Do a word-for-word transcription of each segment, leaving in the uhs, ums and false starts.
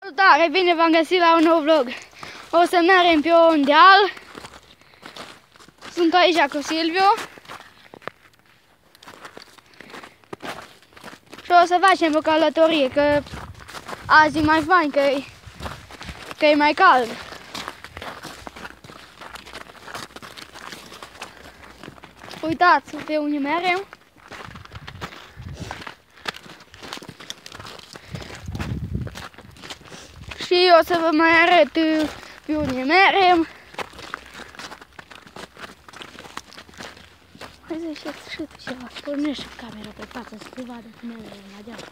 Salutare, bine v-am găsit la un nou vlog. O să mergem pe un deal. Sunt aici cu Silviu. Și o să facem o călătorie, că azi e mai fain, că e, că e mai cald. Uitați pe unde mergem. Și o să vă mai arăt pe unde mergem. Hai să ieșiți și tu ceva. Pornește camera pe față să te vadă cum mergem la deal.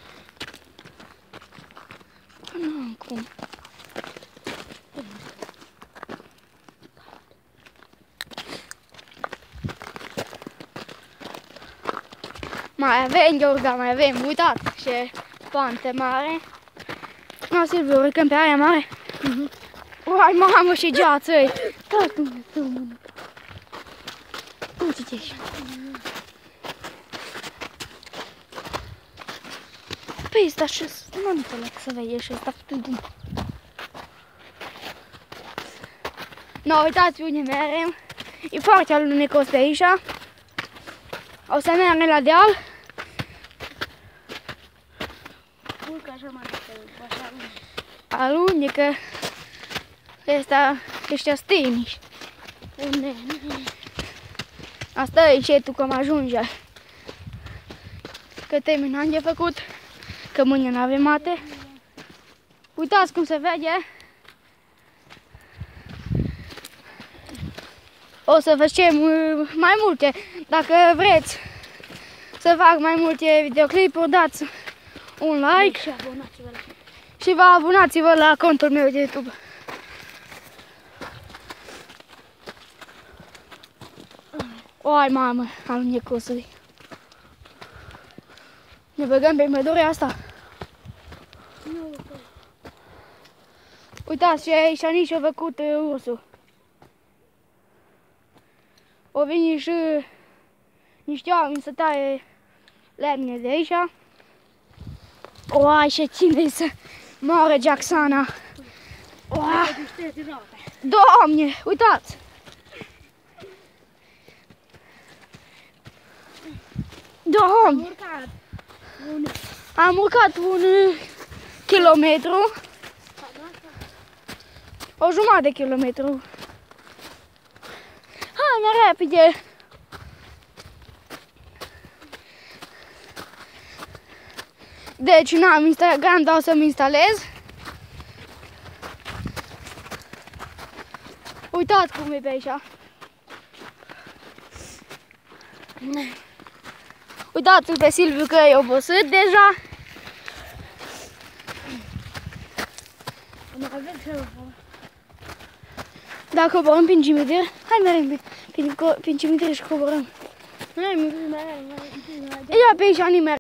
Nu am cum. Mai avem Gheorgha, mai avem, uitați ce pante mare. Nu, Silviu, urcăm pe aia mare. Uh-huh. Uai, mamă, și geață-i! Da, Dumnezeu, mână. Uite-te așa. Păi, ăsta și nu înțeleg să vezi și ăsta cât de... No, uitați unde mergem. E foarte alunecos pe aici. O să mergem la deal. Urcă așa mai departe, așa alunecă. Ăsta, ăștia steniși. Asta e încetul că mă ajunge. Că terminam de făcut. Că mâine n-avem mate. Uitați cum se vede. O să facem mai multe. Dacă vreți să fac mai multe videoclipuri, dați un like și abonați-vă la, și vă abonați-vă la contul meu de YouTube. Oi, mamă, alunecosului. Ne băgăm pe pădurea asta. Uitați, și aici nici a făcut ursul. O veni și niște oameni să taie lemne de aici. Oai, ce ține să moară Jacksana. Doamne, uitați! Doamne! Am urcat un kilometru. O jumătate de kilometru. Hai mai repede! Deci n-am Instagram, dar o să-mi instalez. Uitați cum e pe aici. Uitați-l pe Silviu că e obosit deja. Dacă coborăm prin cimitir, hai mergem prin cimitir și coborăm. Ia pe aici nimeni.